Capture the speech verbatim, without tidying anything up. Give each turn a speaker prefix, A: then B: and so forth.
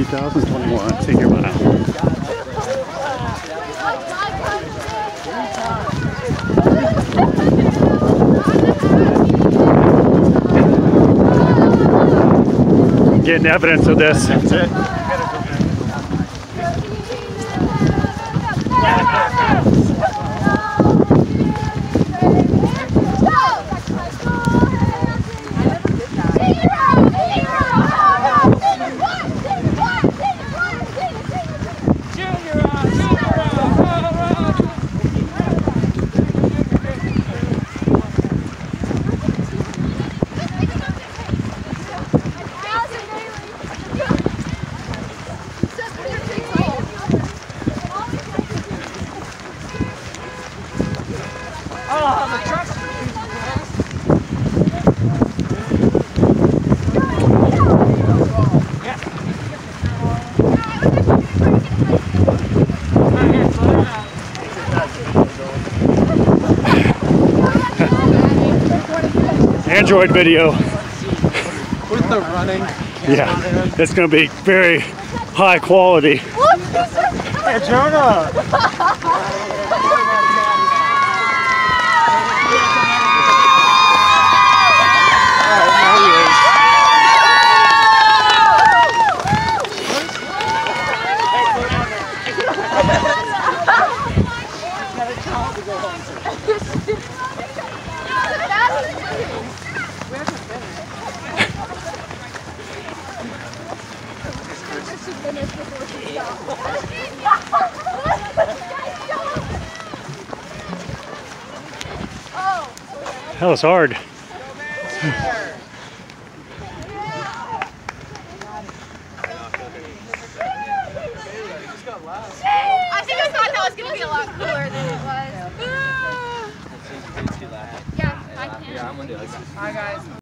A: thousand twenty-one Senior Mile. Getting evidence of this.
B: That's it.
A: Android video.
B: With the running.
A: Yeah, it's going to be very high quality.
B: Hey, Jonah!
A: That was hard.
C: I think I thought that was going to be a lot cooler than it was. Yeah, I can. Yeah, I'm going to do it. Hi, guys.